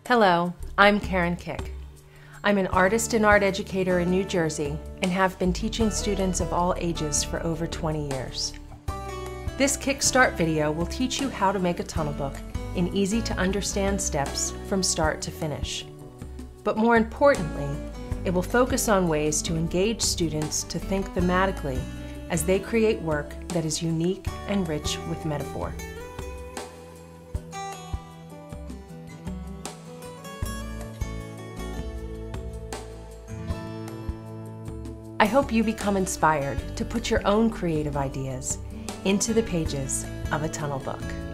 Hello, I'm Karen Kick. I'm an artist and art educator in New Jersey and have been teaching students of all ages for over 20 years. This Kickstart video will teach you how to make a tunnel book in easy to understand steps from start to finish. But more importantly, it will focus on ways to engage students to think thematically as they create work that is unique and rich with metaphor. I hope you become inspired to put your own creative ideas into the pages of a tunnel book.